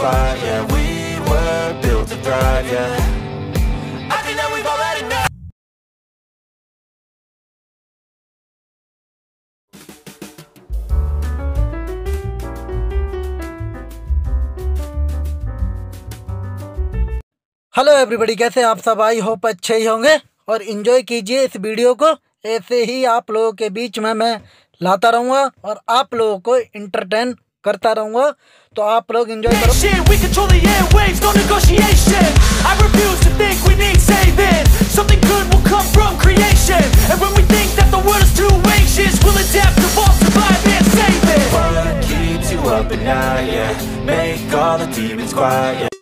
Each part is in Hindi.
quiet, yeah. We were built to thrive, yeah. I think that we've all had enough. Hello everybody, कैसे आप सब? आई होप अच्छे ही होंगे और इन्जॉय कीजिए इस वीडियो को। ऐसे ही आप लोगों के बीच में मैं लाता रहूँगा और आप लोगों को इंटरटेन करता रहूँगा, तो आप लोग एंजॉय करो। We control the airwaves, no negotiation. I refuse to think we need saving. Something good will come from creation. And when we think that the world is too anxious, we'll adapt, evolve, survive and save it. What keeps you up at night, yeah. Make all the demons quiet, yeah.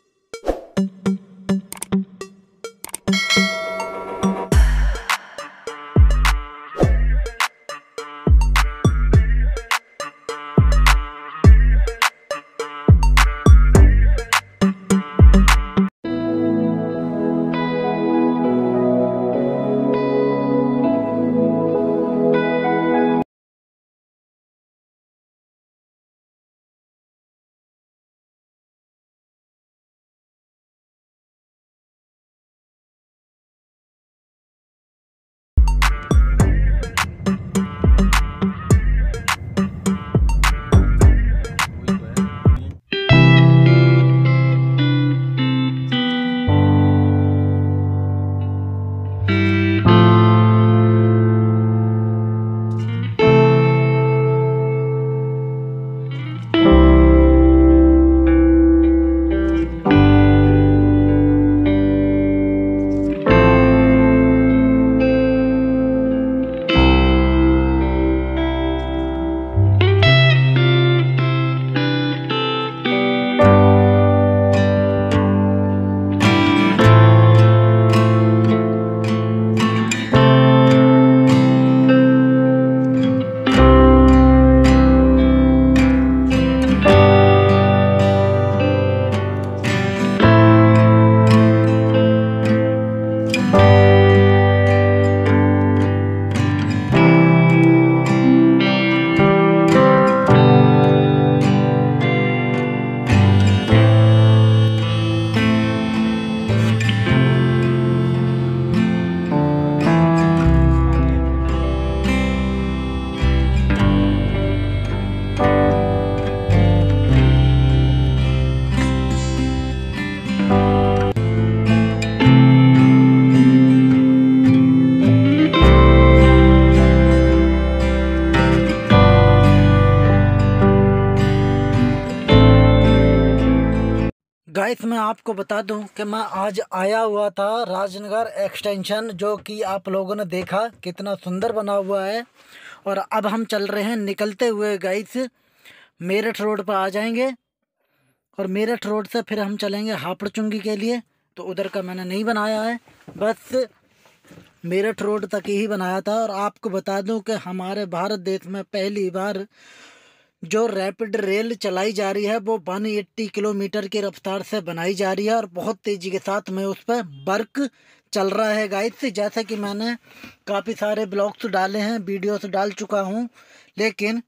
Guys, मैं आपको बता दूं कि मैं आज आया हुआ था राजनगर एक्सटेंशन, जो कि आप लोगों ने देखा कितना सुंदर बना हुआ है। और अब हम चल रहे हैं, निकलते हुए गाइस मेरठ रोड पर आ जाएंगे और मेरठ रोड से फिर हम चलेंगे हापड़चुंगी के लिए। तो उधर का मैंने नहीं बनाया है, बस मेरठ रोड तक ही बनाया था। और आपको बता दूं कि हमारे भारत देश में पहली बार जो रैपिड रेल चलाई जा रही है वो 180 किलोमीटर की रफ्तार से बनाई जा रही है और बहुत तेज़ी के साथ में उस पर वर्क चल रहा है गाइस। जैसे कि मैंने काफ़ी सारे ब्लॉग्स डाले हैं, वीडियोस डाल चुका हूं, लेकिन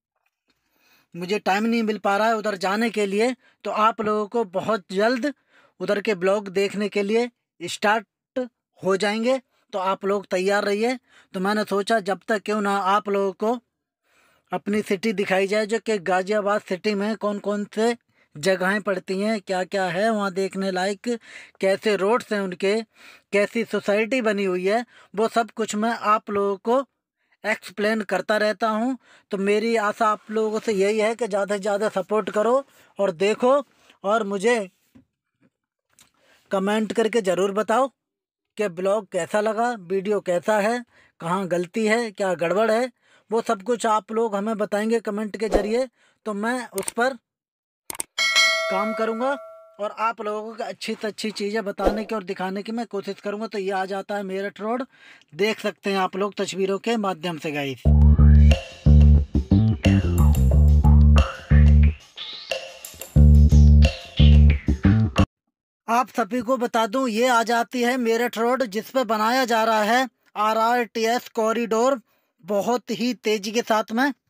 मुझे टाइम नहीं मिल पा रहा है उधर जाने के लिए। तो आप लोगों को बहुत जल्द उधर के ब्लॉग देखने के लिए स्टार्ट हो जाएंगे, तो आप लोग तैयार रहिए। तो मैंने सोचा जब तक क्यों ना आप लोगों को अपनी सिटी दिखाई जाए, जो कि गाज़ियाबाद सिटी में कौन कौन से जगहें पड़ती हैं, क्या क्या है वहाँ देखने लायक, कैसे रोड्स हैं उनके, कैसी सोसाइटी बनी हुई है, वो सब कुछ मैं आप लोगों को एक्सप्लेन करता रहता हूँ। तो मेरी आशा आप लोगों से यही है कि ज़्यादा से ज़्यादा सपोर्ट करो और देखो, और मुझे कमेंट करके ज़रूर बताओ कि ब्लॉग कैसा लगा, वीडियो कैसा है, कहाँ गलती है, क्या गड़बड़ है, वो सब कुछ आप लोग हमें बताएंगे कमेंट के ज़रिए। तो मैं उस पर काम करूँगा और आप लोगों को अच्छी से अच्छी चीज़ें बताने की और दिखाने की मैं कोशिश करूँगा। तो ये आ जाता है मेरठ रोड, देख सकते हैं आप लोग तस्वीरों के माध्यम से गाइस। आप सभी को बता दूं, ये आ जाती है मेरठ रोड, जिस पे बनाया जा रहा है RRTS कॉरिडोर बहुत ही तेज़ी के साथ में।